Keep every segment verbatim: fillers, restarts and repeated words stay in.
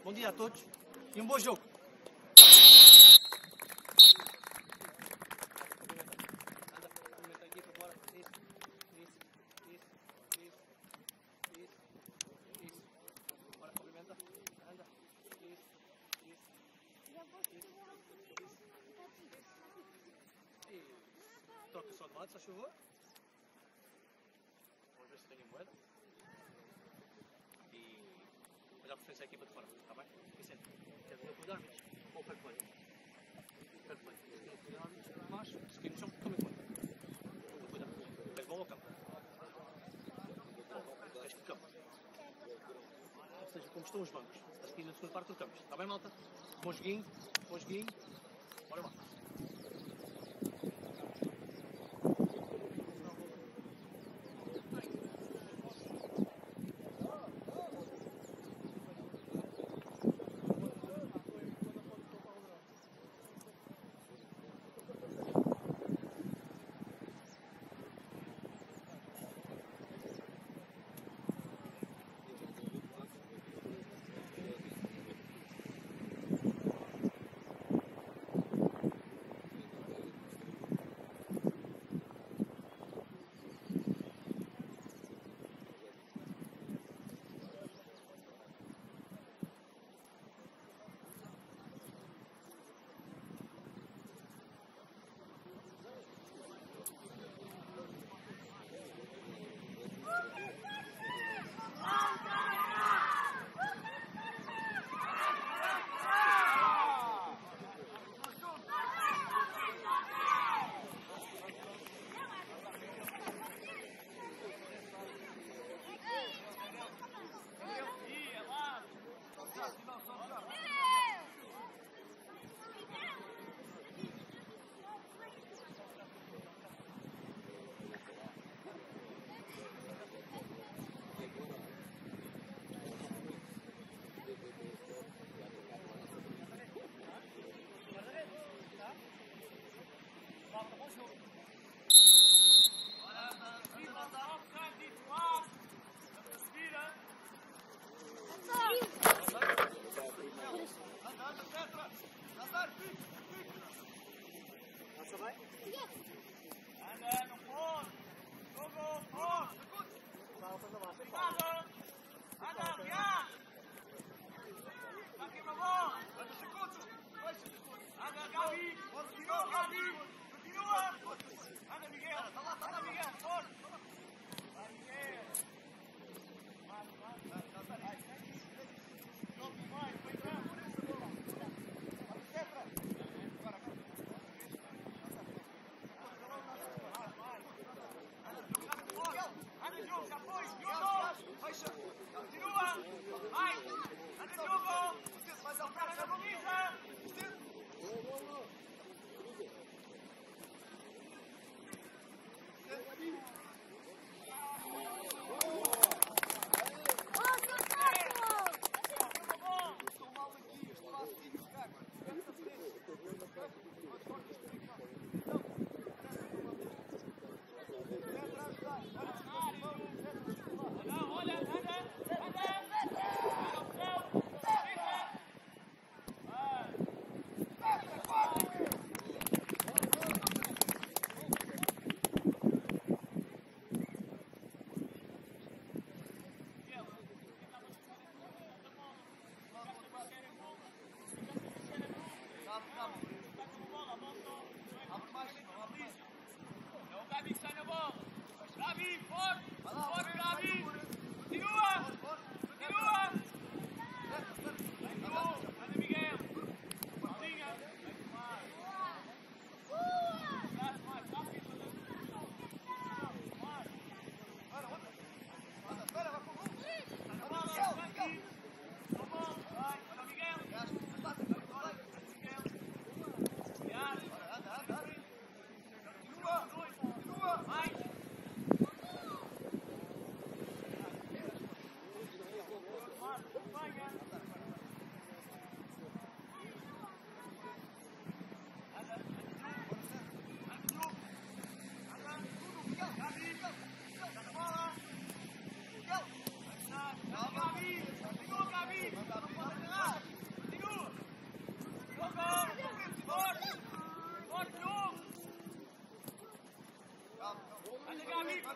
Bom dia a todos e um bom jogo. Troca só de lado, se faz favor. Vamos ver se tenho moeda. E olhar por frente a equipa de fora, está bem? Vicente, quer dizer, cuidar, árbitros? Ou fair play? Fair play. Se quer cuidar, árbitros, mas se quer no chão, tome conta. Toma cuidado. Queres bola ou campo? Queres que campo? Ou seja, como estão os bancos. A seguir na segunda parte trocamos. Está bem, malta? Bom joguinho, bom joguinho. Bora, malta.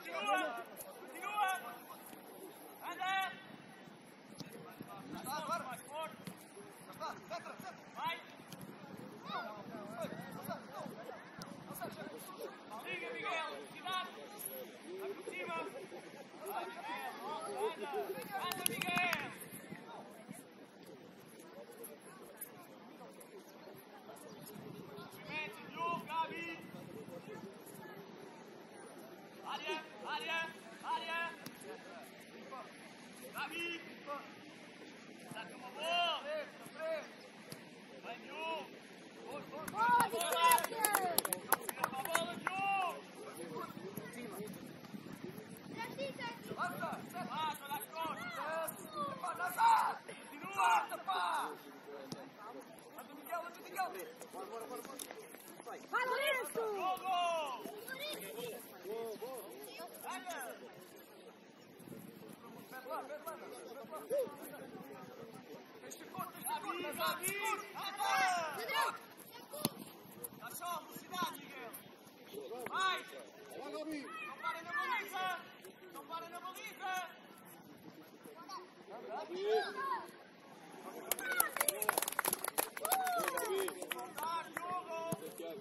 Continua! Continua! Anda! Mais forte! Vai! Liga, Miguel! Cuidado! Vai por cima! Vai, Miguel! Anda! Anda, Miguel! Movimento, Diogo, Gabi! Área! Área! Área! Gabi! Saca uma bola! Vai, Diogo! Bola! Tira para a bola, Diogo! Passa, dá as costas! Continua! Vai, Lourenço! Jogo! Anda! Gabi, Gabi! Anda! Dá só velocidade, Miguel! Vai! Não para na baliza! Não para na baliza! Voltar, jogo!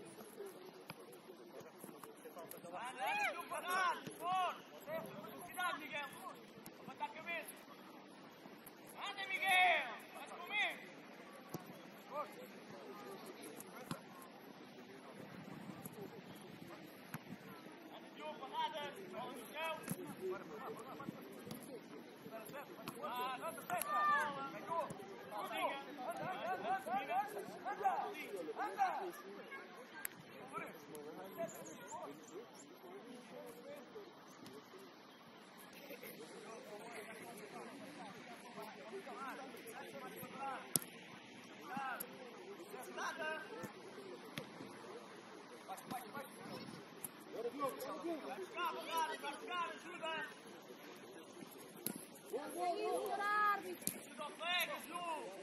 Anda, anda, não parar! Forte! Velocidade, Miguel! Levanta a cabeça! Anda, Miguel! Vais comigo! Anda, Diogo, parada! Bola no chão! Ah, não te fecha! Bola! Liga! Nada! Vai, vai, vai! Vai ficar, vai ficar, ajuda! Senhor árbitro! Ajuda o colega, Ju!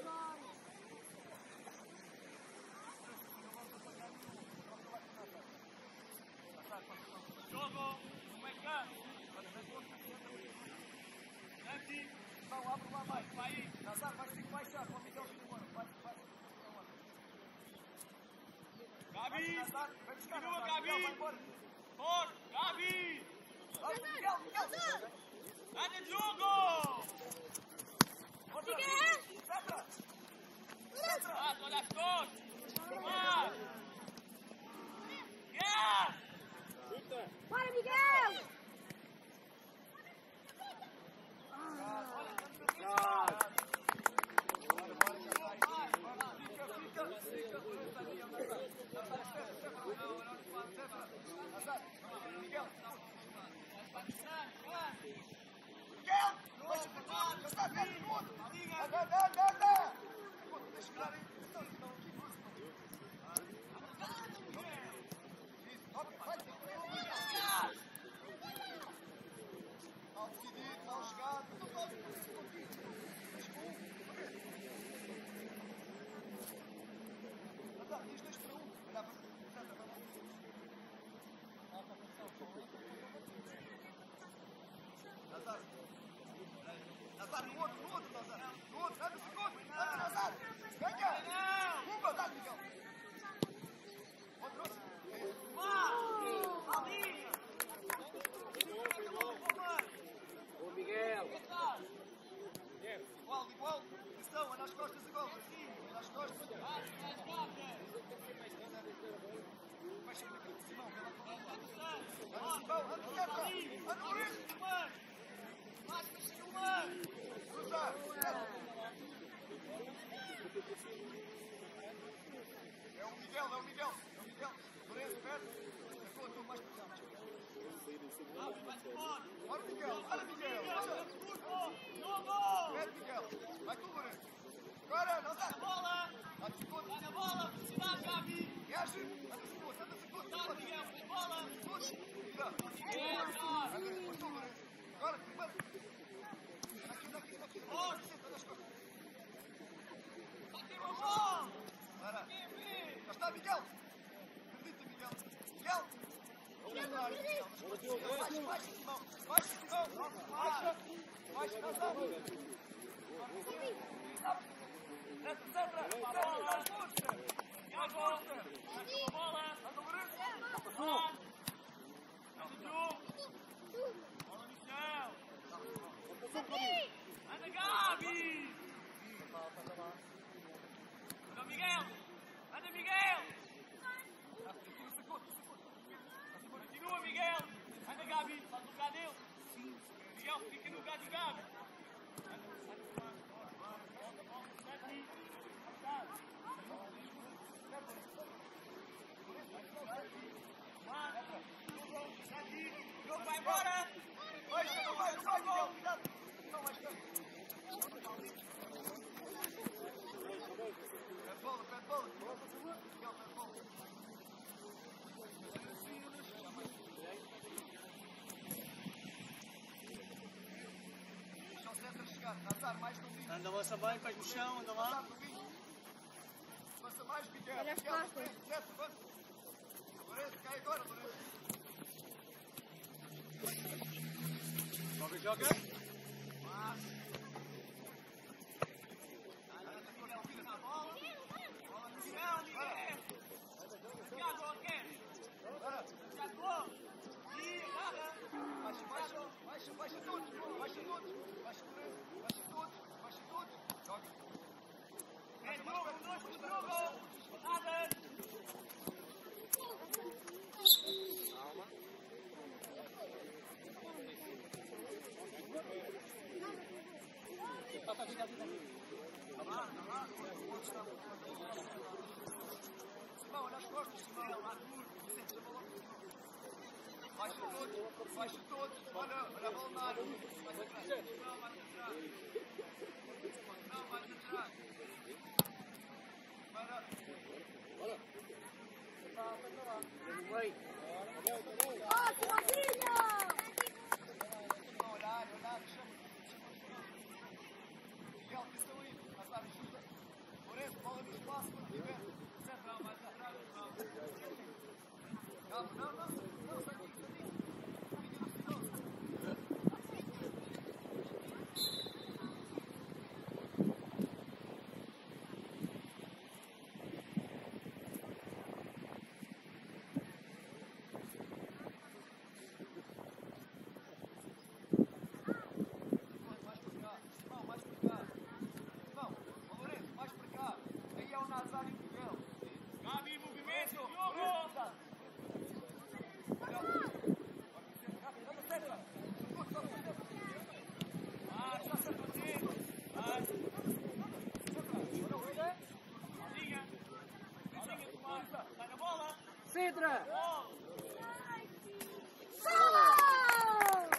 Jogo! Como é que é? Dante! Não, abre lá mais! Vai aí! Nazar, vais ter que baixar para o Miguel vir embora! Vai, vai! Gabi! Continua, Gabi! Forte! Gabi! Miguel, Miguel! Anda, Diogo! Miguel! Ah, olha as costas! Ah! Yeah! Bora, Miguel! Nazar, no outro, no outro, Nazar. No outro, anda, segundo. Anda, Nazar. Ganha. Pumba, dá, Miguel. Outro. Vá! Ali! Ô, Miguel. Igual, igual. Atenção, anda às costas agora. Sim, anda às costas. Vai, mais rápido! Fecha aqui, Simão. Anda, Simão, anda, Zeca. ali! Anda, Lourenço. Mais para cima! Cruzar. É o Miguel, é o Miguel. É o Miguel. Lourenço, perto. Estou, estou mais para cá. Vai-se embora! Bora, Miguel. Olha, Miguel. Jogo! Pede, Miguel. Vai tu, Lourenço. Agora, Nazar. Na bola! Anda, segundo. Vai na bola! Velocidade, Gabi! Reage. Anda, segundo. Anda, segundo. Dá, Miguel! Vai bola! Segundo. Tira. É, dá! Anda, depois tu, Lourenço. Agora, primeiro. Daqui, daqui, daqui. Forte! Senta nas costas. Aqui, meu irmão! Para. Aqui, Já está, Miguel. Acredita, Miguel. Miguel. Miguel, Anda, Gabi! Anda, Miguel! Anda, Miguel! Continua, Miguel! Anda, Gabi! Faz o lugar dele! Miguel, fica no lugar do Gabi! Não vai embora! Vai, vai, vai, vai, Miguel, cuidado! Não, mais perto. Pé bola, pé bola. Miguel, pé bola. Deixa o centro chegar. Nazar, mais no vinho. Anda, lança bem, pés no chão, anda Nazar lá. no vinho. Avança mais, Miguel. Olha as Miguel, costas. frente, certo, avança. Lourenço, cai agora, Lourenço. Joga, joga. Baixa, baixa, baixa, baixa todos, baixa todos, baixa Lourenço, baixa todos, baixa todos. Joga. É jogo, dois por jogo. Nada. Simão, olha as costas, Simão. Vicente, chama logo. Baixa todos, baixa todos. Olha, olha a bola na área. Vai atrás. Não, vai atrás. Não, vai atrás. Para. Ótimo, Filho! Não, olha a área, olha a área. Chama. Miguel, que estão aí. Nazar, ajuda. Lourenço, bola no espaço quando tiver. Não, mais atrás. Calma, não, não. Não, sai aqui, sai aqui. Fica no final. Mais para cá. Simão, mais para cá. Simão, ó Lourenço, mais para cá. Aí é o Nazar e o Miguel. Gabi, movimento. Jogo. Ah, já se aproxima. Vai. Liga. Liga, Tomás. Sai na bola. Cidra! Gol. Gol!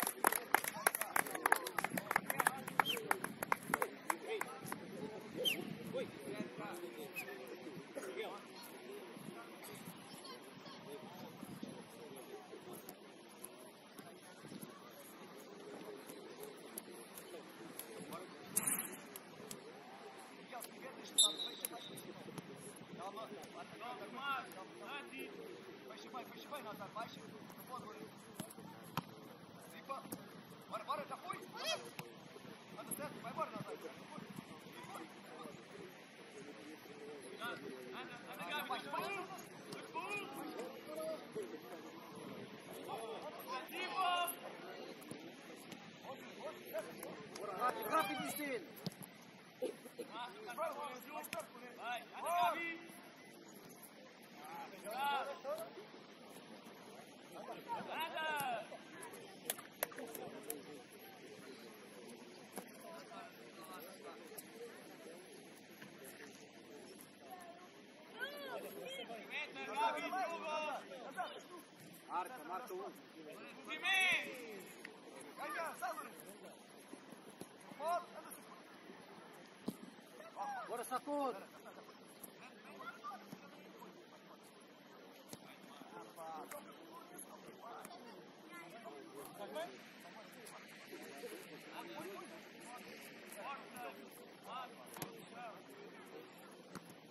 Miguel, se tiver deste lado, fecha mais para cima. Calma, bate aqui, calma, Tomás. calma, calma. Andy. Fecha bem, fecha bem, Nazar, baixa. Não pode, Lourenço. Limpa. Bora, bora, já foi. Anda certo, vai embora, Nazar. Anda, anda, Gabi. Baixa, baixa. Rápido, rápido, Destino! Vai, anda, Gabi. Anda. Movimento, Gabi, jogo. Marca, marca um. Movimento. Ganha, sai, Lourenço. Pode, anda assim. Bora, sacude!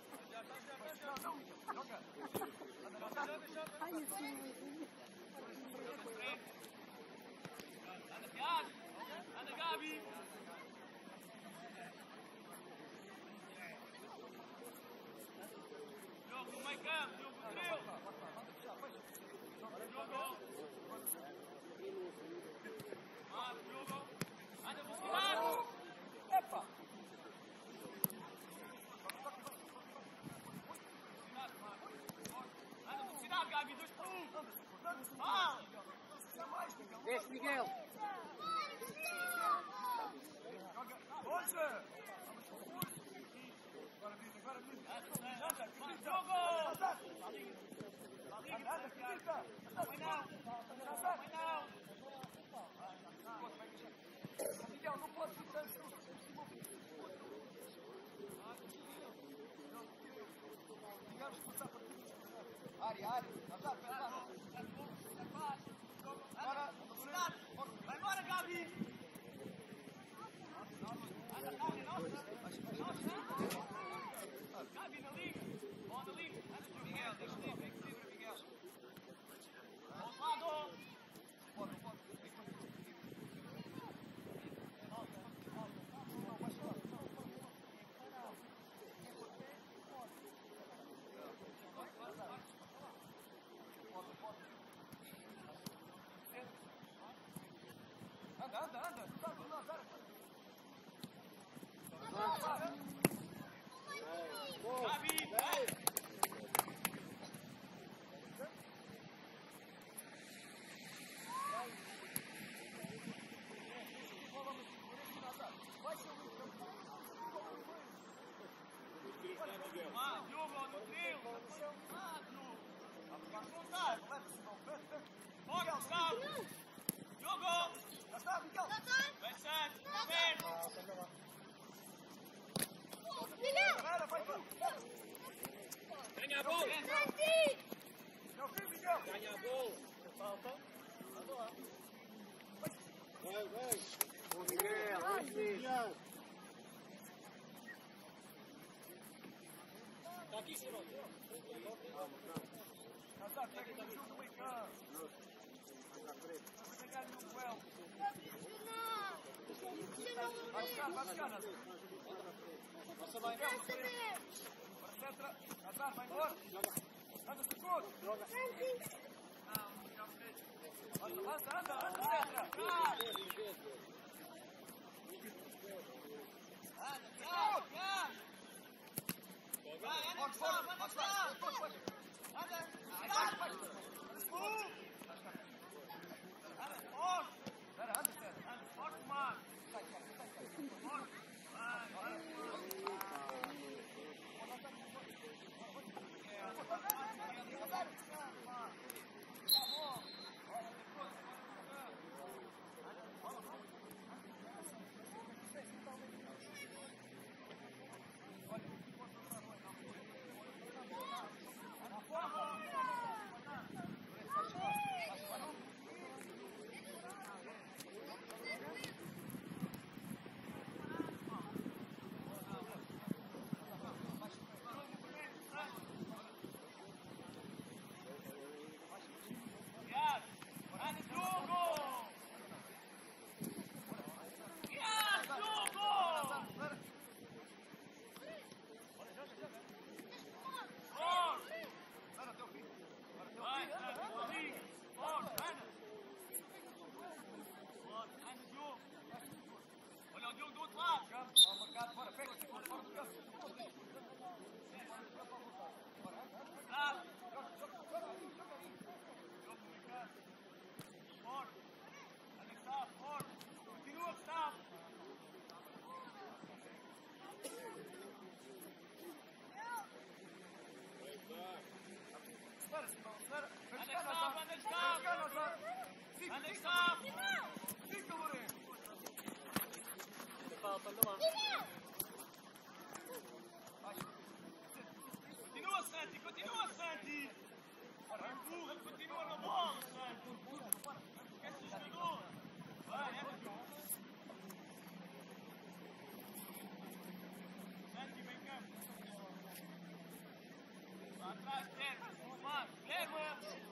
Joga. Anda, Nazar. Ai, isso. Ari, Ari, nazad, nazad. Agora, velocidade. Vai embora, Gabi. Anda, Gabi, nossa. Gabi na linha. Bola na linha. Miguel, deixa livre, equilibra, Miguel. Outro lado. Pode, pode. Anda, anda, anda. Vamos, Nazar. Gabi. Ah, Diogo, no trio. Ah, Diogo. Vamos voltar. Bora, Gustavo. Diogo. Já está, Miguel. Vai, Santos. Roberto. Miguel! Vai, vai, vai. Ganha a bola! Santi! Meu filho, Miguel. Ganha a bola! Falta. Vai, vai. Bom, Miguel. Vai, Miguel. Tá aqui, Simão. Nazar, pega o jogo no meio campo. Vai pegar no duelo. Vai ficar, vai ficar, Nazar. Passa bem. Para centra. Nazar, vai embora. Anda, segundo. Anda, anda, anda, anda, centra. Anda, vai, vai. Vai, anda, Gustavo, anda, Gustavo. Anda, vai, vai, vai. Anda, forte. Espera, anda, centra. Anda, forte, mano. Forte. Vai, vai. Continua, Santi, continua, Santi! Empurra, continua na bola, Santi! Esquece o jogador! Vai, é, Santi, vem cá! Lá atrás, leva! Vai, leva!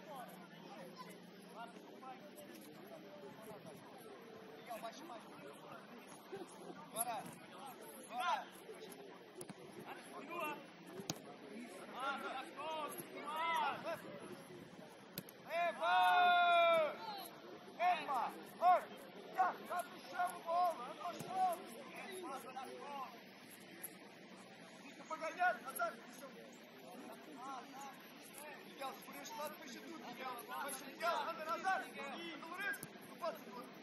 Miguel, baixa mais! Bora! Bora! Continua! Ah, as costas! Continua! Eva! Eva! Oi! Já, já do chão, bola! Anda ao chão! Passa nas costas! Fica para ganhar! Nazar! Miguel, se por este lado, fecha tudo! Miguel! Fecha, Miguel! Anda, Nazar! Anda, Lourenço! Não pode!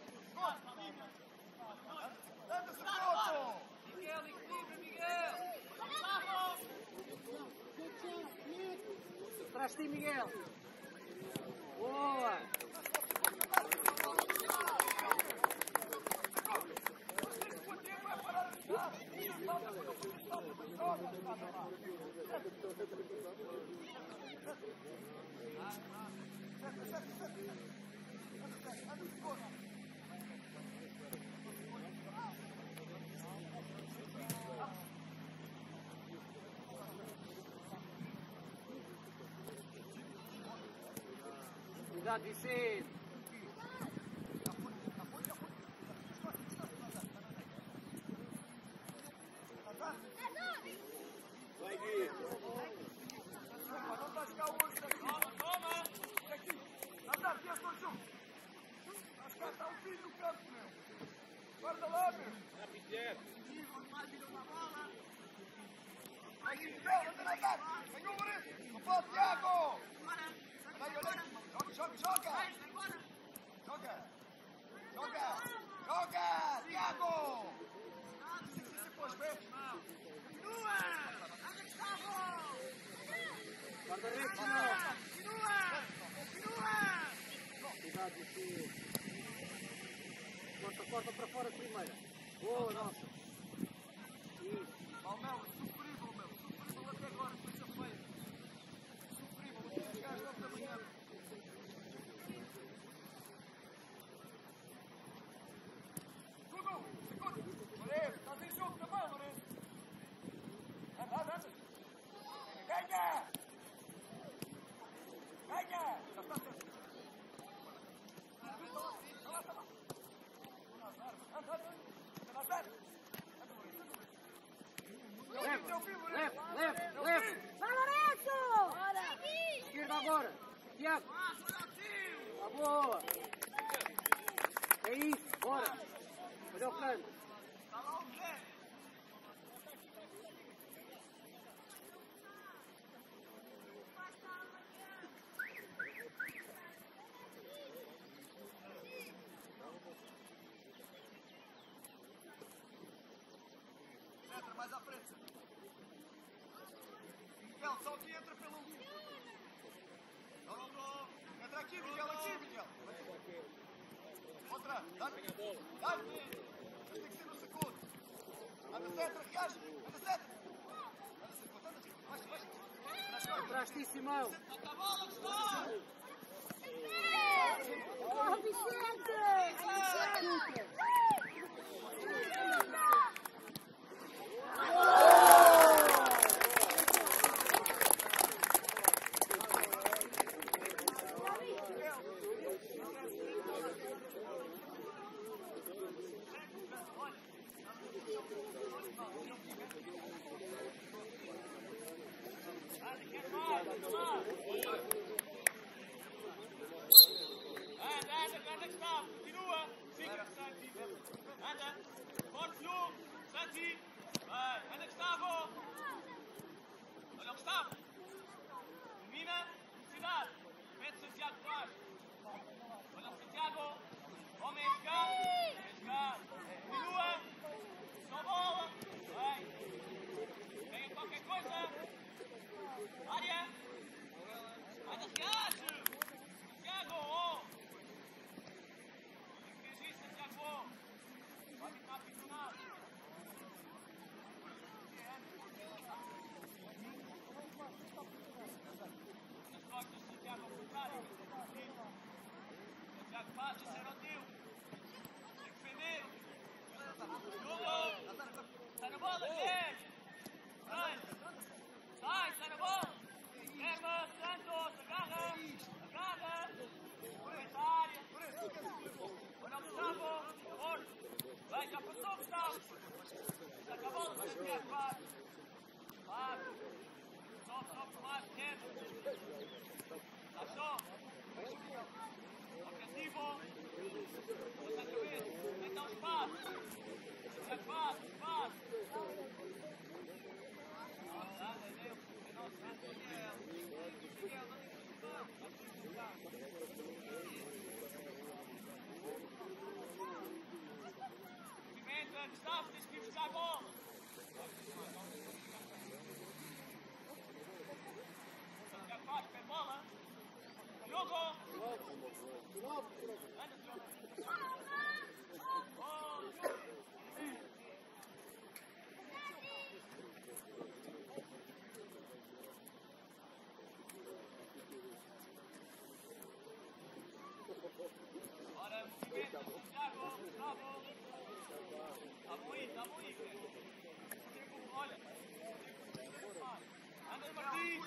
Anda, Sapoto! Miguel, equilibra, Miguel! Atrás de ti, Miguel. Boa. Vai Cuidado, Vicente. Vai, Gui. Não está a chegar hoje. Toma, toma. Aqui. Nazar, aqui é só junto. Acho que está o filho do campo, meu. Guarda lá, meu. Na Pierre. Aí, Miguel, anda Nazar. Vem o Maurício. Opa, Tiago. Olha, olha. Joga, joga, joga. Joga. Joga. Joga, Tiago. Se pôs bem. Continua. Guarda reto, Continua. Continua. Cuidado, Vicente. Corta, corta para fora primeiro. Boa, nossa. Isso. Palmelo, sofrível, meu. Sofrível até agora, terça-feira. Sofrível, os gajos logo da manhã. Tudo, segundo. Lourenço, estás em jogo também, Lourenço. Anda, anda, anda. Ganha! Ganha! Já está certo. Está lá, está lá. Anda, anda, anda. Nazar. Leva, leva, leva, leva. Vai, Lourenço! Bora! Esquerda agora. Tiago. Tá boa. É isso, bora. Olha o canto. Está lá o Zé. Entra mais à frente. Miguel, só que entra pelo... Não, não, não. Entra aqui, Miguel, aqui, Miguel. Outra. Dá-me. Dá-me. Mas tem que ser no segundo. Anda, Cetra, reage. Anda, Cetra. Anda, Cetra, anda, Cetra. Baixa, baixa. Baixa, Atrás de ti, Simão. baixa. A bola, Gustavo. Oh, Vicente! Vicente! Anda, anda, anda, Gustavo, continua. Fica, Santi. Anda. Forte, João. Santi. Vai, anda, Gustavo. Olha o Gustavo. Domina, velocidade. Mete Santiago atrás. Olha o Santiago. Homem, é jogar. É jogar. Continua. Só bola. Vai. Venha qualquer coisa. Área. Anda, reage. Santiago, oh. Fez isso, Santiago. Vai ficar aficionado. Nas costas, Santiago, ao contrário. Santiago, faz, isso era o teu. Tem que defender. Jogo. Sai na bola, Zé. Sai. Sai, sai na bola. Leva, Santos, agarra. Agarra. Aproveita a área. Olha o Gustavo. Forte. Vai, já passou, Gustavo. Já acabou, Santiago, vai. Vai. Sobe, sobe mais, quieto. Está só. Objetivo. Bota a cabeça. Tem que dar um espaço. Já faz, espaço. Nossa, anda, Deus. Nossa, anda, Miguel. Miguel, não tem que chutar. Não tem que chutar. Movimenta, Gustavo, tens que ir buscar a bola. Santiago faz, pé bola. Jogo. Anda, Diogo. Oh, Diogo. Vamos ir, vamos ir. Olha. Anda, Martins.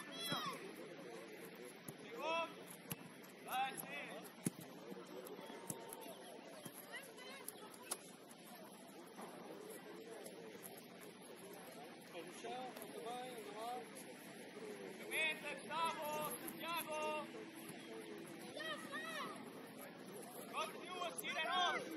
Chegou. Vai, sim. No chão, muito bem, no ar. Pimenta, Gustavo, Santiago. Continua, seguir é nosso.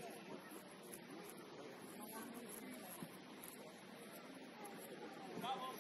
Vamos.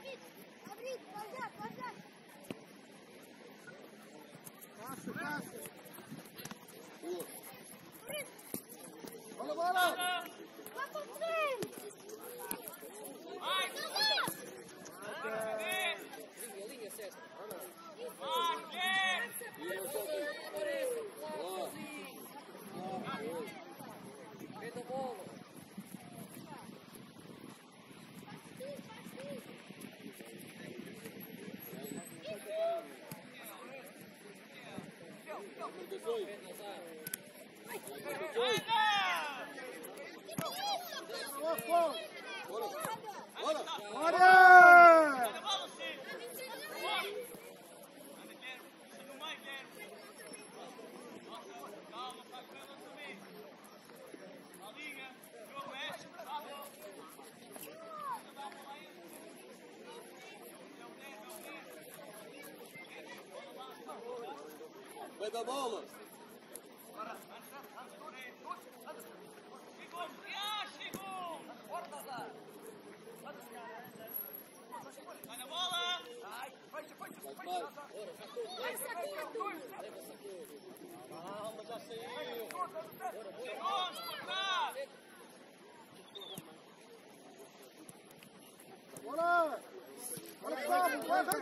Passa, passa. Bola, bola. Vai pro frente. Vai! Vai da bola. Calma, já saiu. Bola. Bola, vai, vai, vai,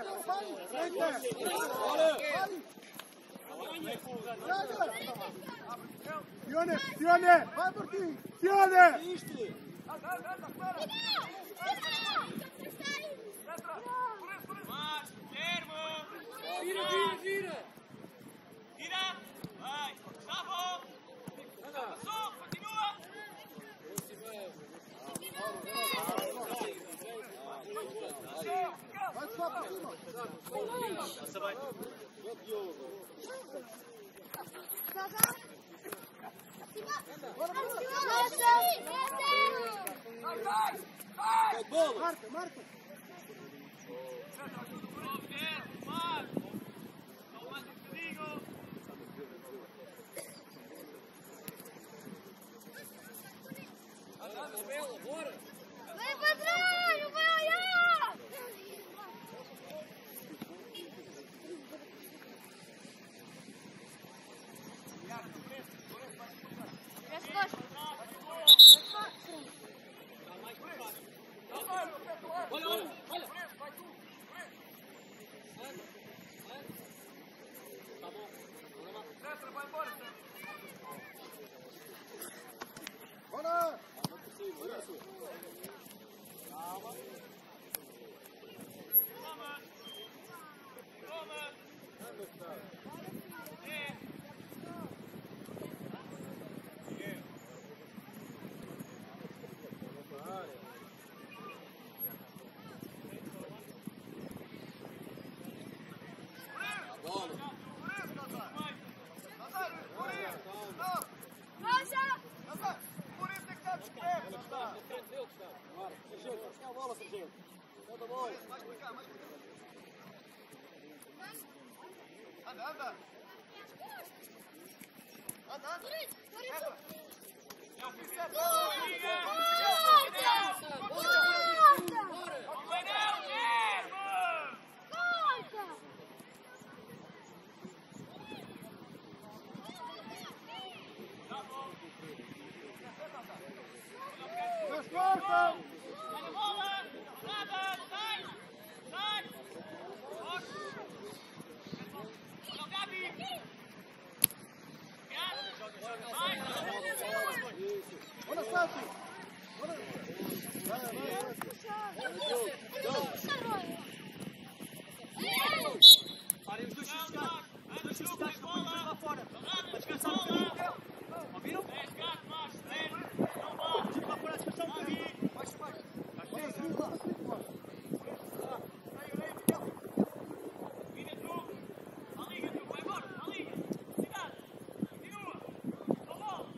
vai. Fione, Fione, vai por ti. Fione. Vira, vira, vira! Vira! Vai! Gustavo! Passou! Continua! Vai só pra cima. Passa bem. Marca, marca. Vai pra trás, não vai olhar! Olha, olha, olha! Tá bom. Vai embora, Bola. Anda, anda! Anda, anda! É o Vicente! Olha, Santos! Olha! Vai, vai, Parem os dois chutes cá. Os dois chutes cá estão muito lá fora. A descansar um bocadinho. Ouviram? Chute lá fora a descansar um bocadinho. Baixo, baixo! olha, cinco lá, cinco lá. Vira tu! A liga, tu! Vai embora! A liga! Cidade! Continua! A bola!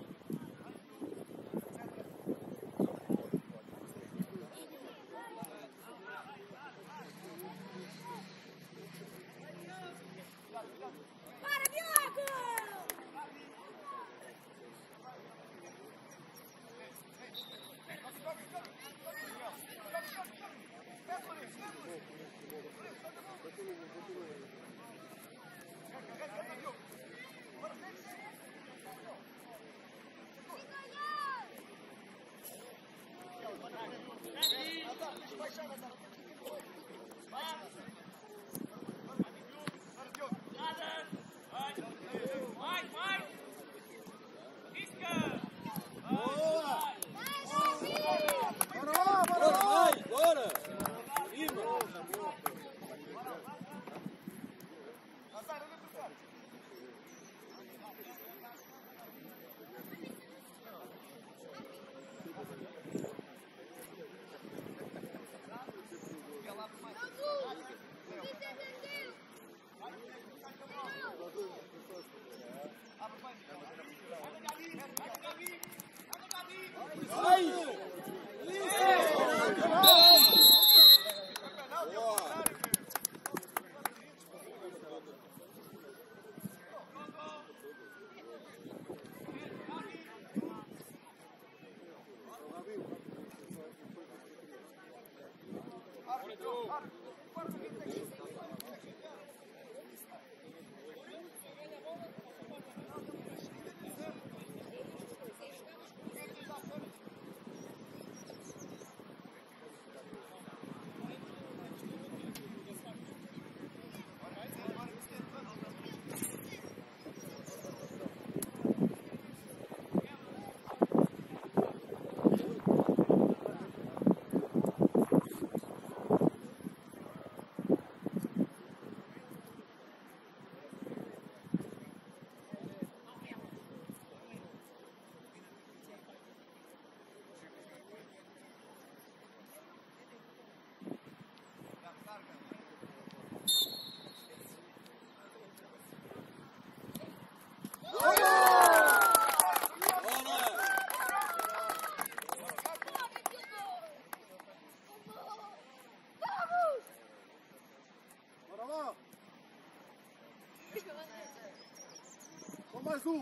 Mais um!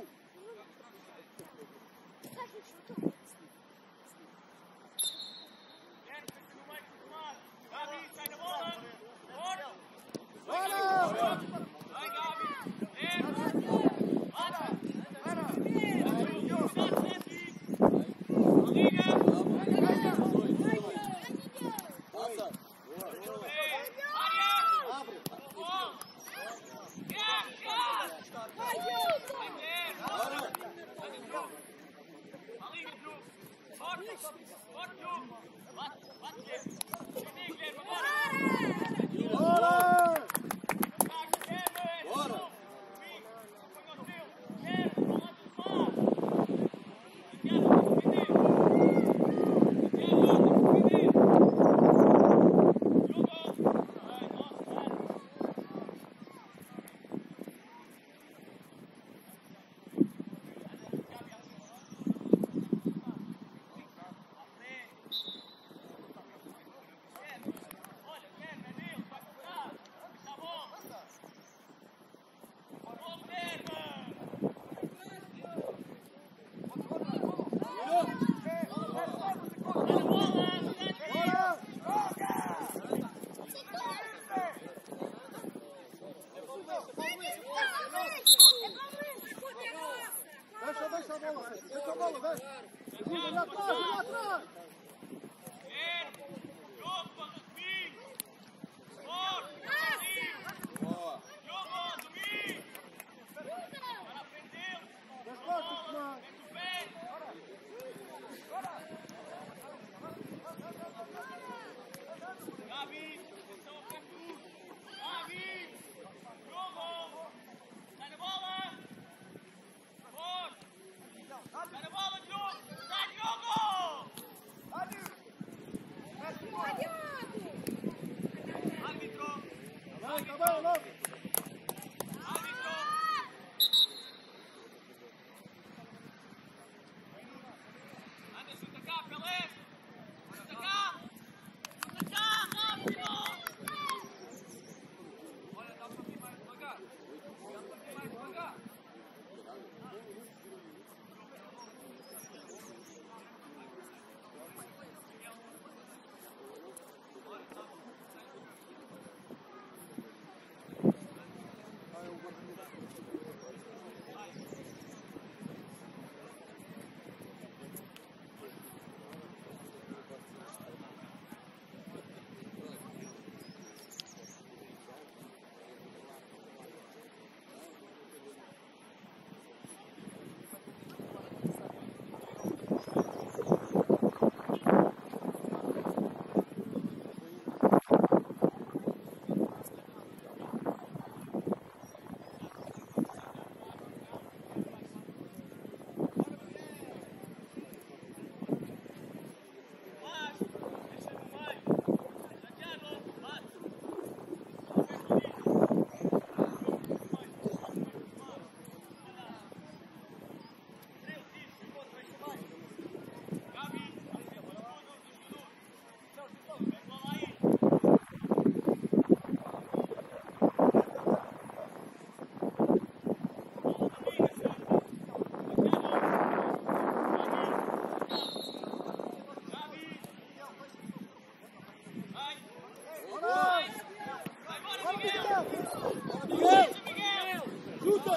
Miguel! Chuta!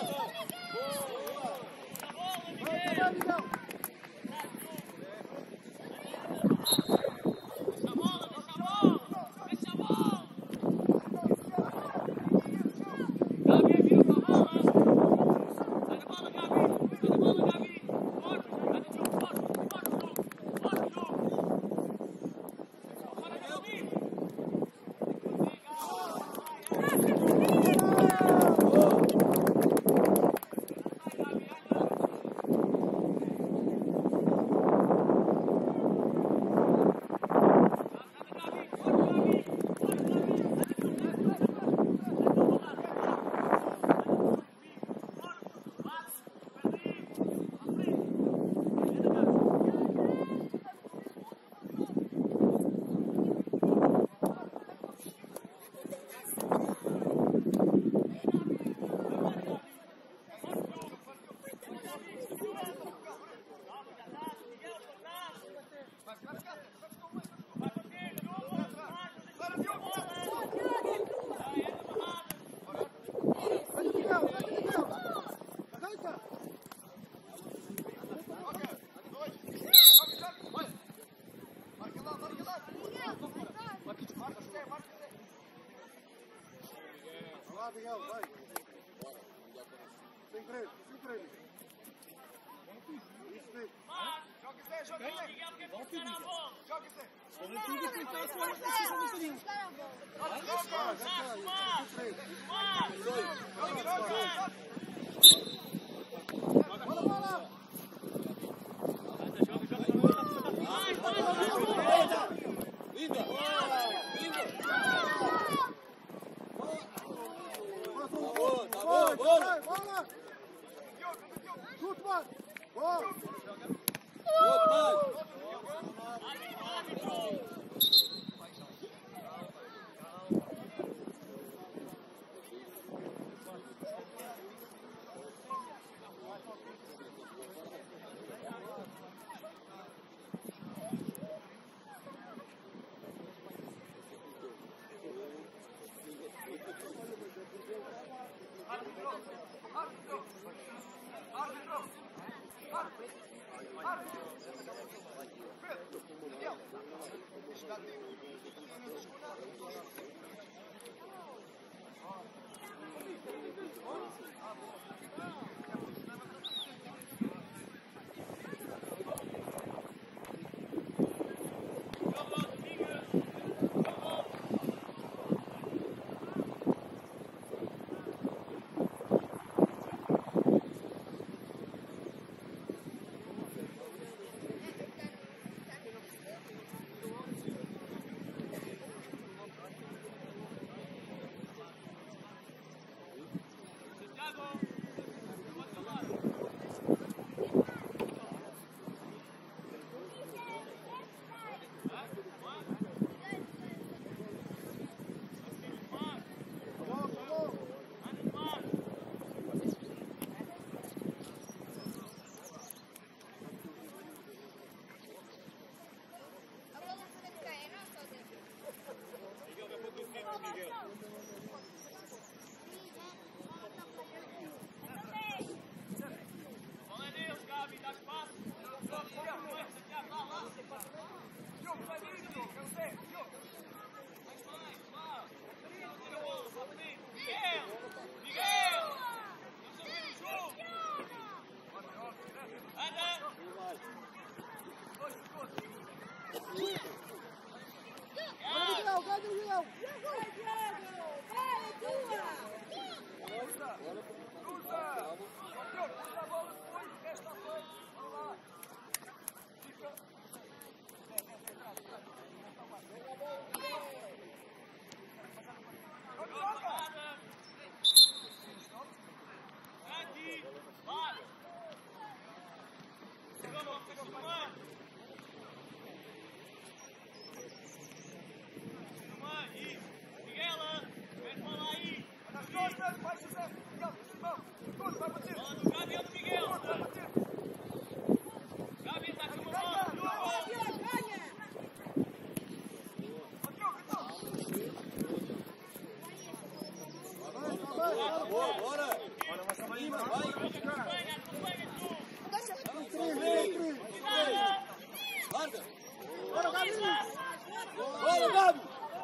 Vai, vai, Miguel! Vai, Miguel, vai. Sem credo, sem credo. Isso mesmo. Joga Zé, joga Zé. Joga Zé. Olha tudo que está a falar, precisa de carinho. Vai, já está, sem credo. Dois. Joga, joga. Bora, bora. Linda! Linda! Boa, tá bom, boa! Bola! Chute, mano! Boa! Boa, mano! Larga! Bora, Gabi! Bora, Gabi!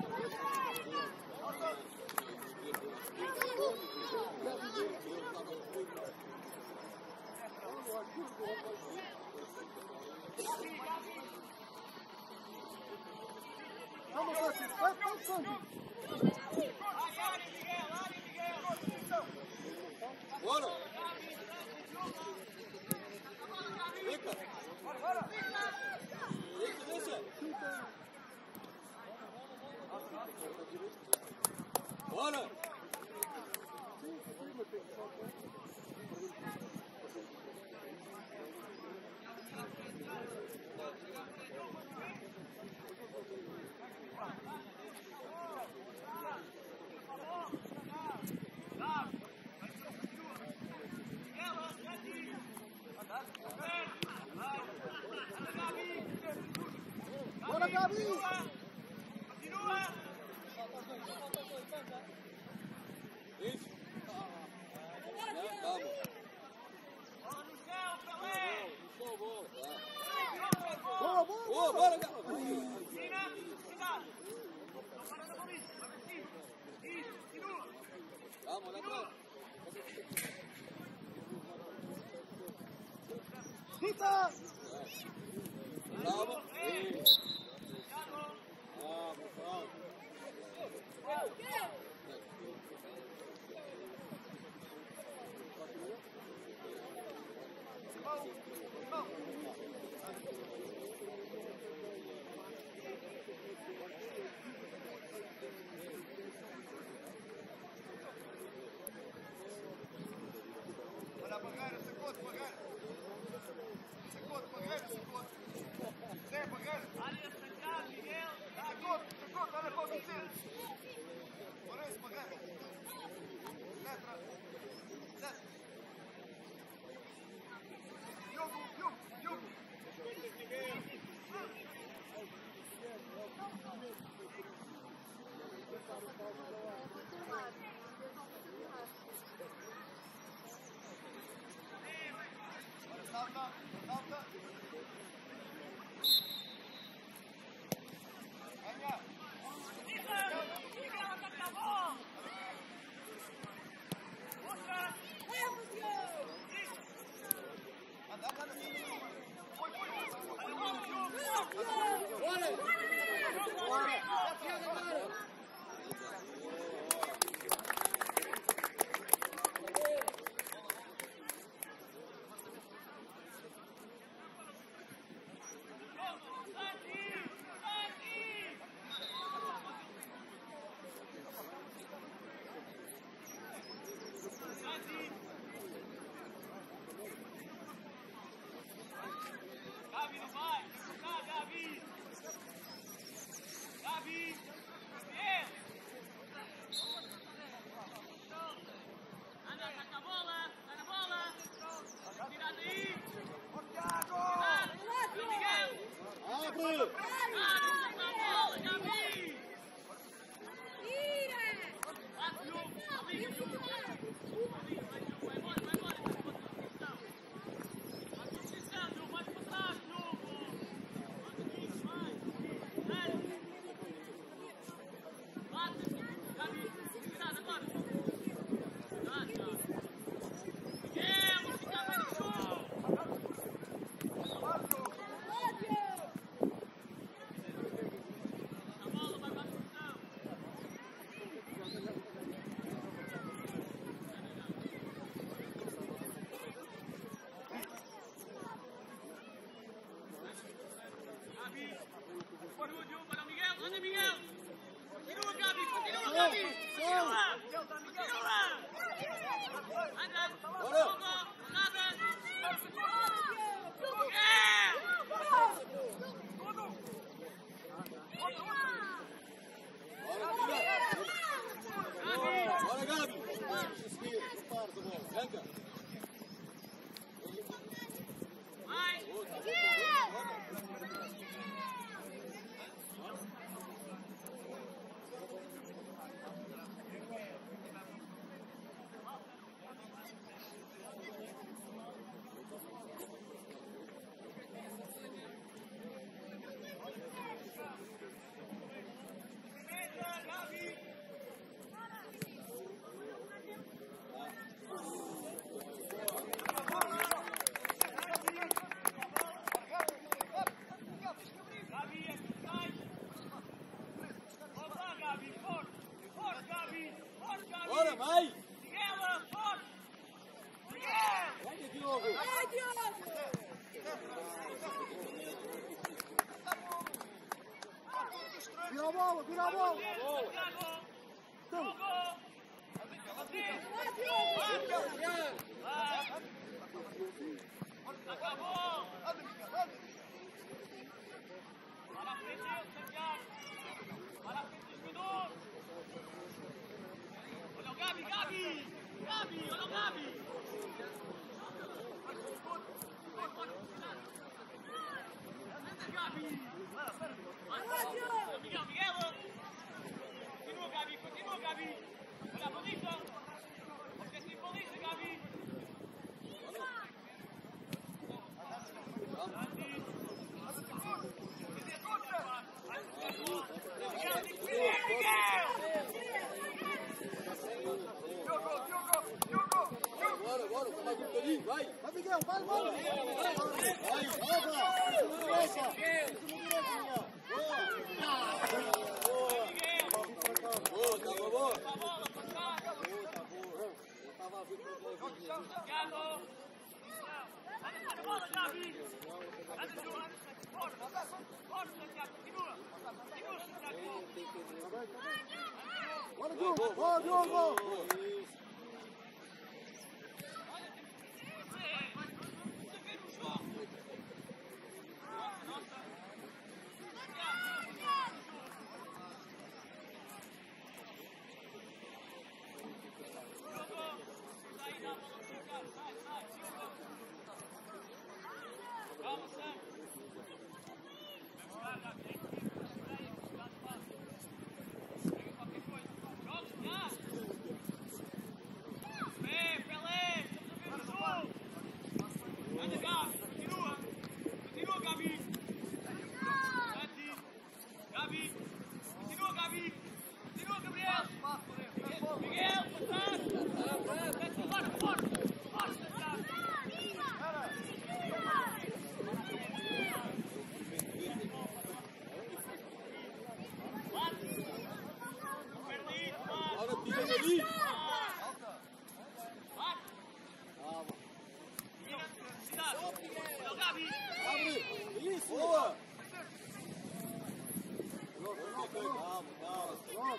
Vamos, Francisco! Vai, vai, Sandro! Bora! Vem cá! Bora, bora! Deixa, deixa! Bora! Bora, Gabi! Continua! Isso! Vamos! Bola no céu, Calé! Boa, boa! Boa, boa! Boa, bora, Gabi! Ensina, cuidado! Não para na bolinha, vai para cima! Isso, continua! Vamos, olha atrás! Rita! Bravo! Olha a barreira, sacou-te, barreira. Sacou-te, barreira, sacou-te. Zé, barreira. Área sacar, Miguel. Sacou-te, sacou-te, olha para o Vicente. Olha esse, barreira. Letra. Letra. Diogo, Diogo, Diogo. Salta, salta. Venga. Miguel, ataca a bola. Outra. Anda, anda, anda. Foi, foi. Bora. Bora. Bora. Gabi não vai! Tá, Gabi! Gabi! É! Anda, taca a bola! Vai na bola! Tirada aí! Tiago! Miguel! Abre! Ah, taca a bola, Gabi! Tira! Vai, Diogo! Vai, Diogo! Vai, Diogo! Vai embora, vai embora! Vai posição, Diogo! Vai para trás, Diogo! Vai, vai! Bate! Gabi! Cuidado agora! Cuidado, Gabi! Miguel! Fica bem no chão! A bola vai para a posição! Gabi! Barulho para o Miguel! Anda, Miguel! Continua, Gabi! Continua, Gabi! Continua! Continua! Anda! Bora! Fogo! Nada! É! Bora, Gabi! Deixa seguir, separa da bola. Branca! Vai! Vira a bola, vira a bola! Acabou! Para a frente, Santiago! Para a frente dos minutos! Olha o Gabi, Gabi! Gabi, olha o Gabi! Gabi! Miguel, Miguel! Continua, Gabi, continua, Gabi! Olha a baliza! Objetivo baliza, Gabi! Bora, bora, mais um bocadinho, vai! Vai, Miguel, vai, vai! Vai, vai, boa! Boa, boa! A bola, passar! Estava a ver para o Santiago! Anda na bola, Gabi! Anda, João, anda, Santiago! Bora! Bora, Santiago, continua! Continua, Santiago! Bora, Diogo! Bora, Diogo! Boa! Calma, calma.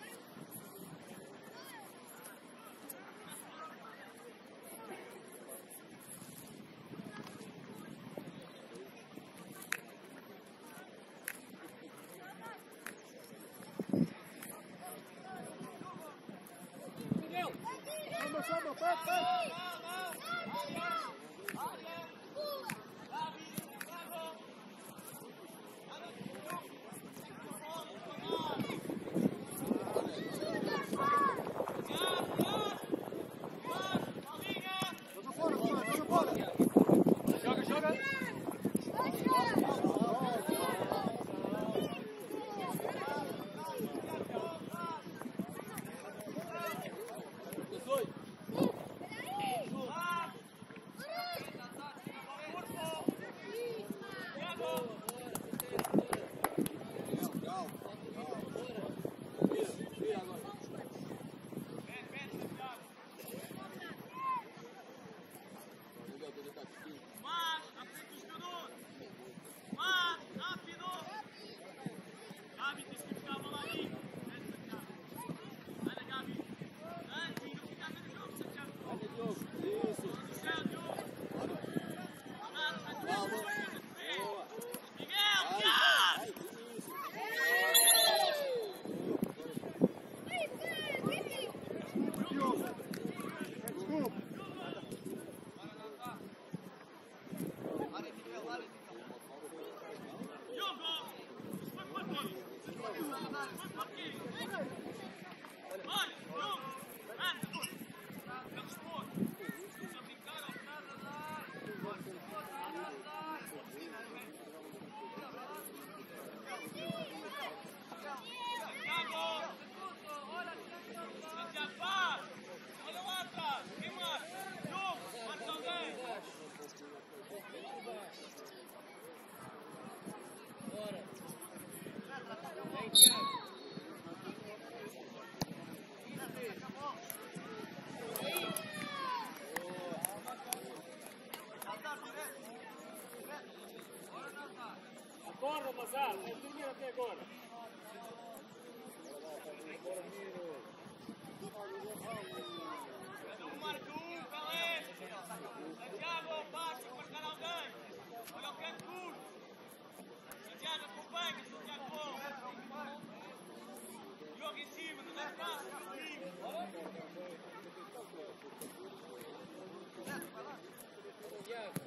Chama, chama, pé, pé. Joga, joga! Tiago.